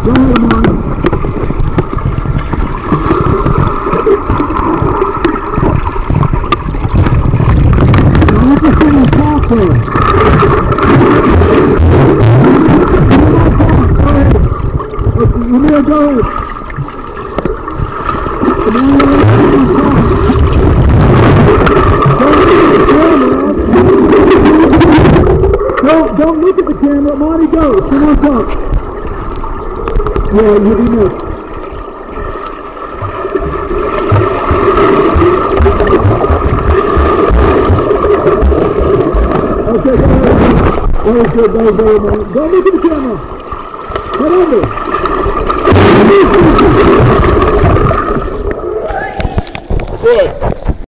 Go ahead, Marty. Now let this thing talk to us. Go ahead. Ramiro, go ahead. Don't look at the camera. Marty, go. Come on, talk. Yeah, you'll be missed. Okay, go ahead. Very good, very good. Don't look at the camera. Head under. Good.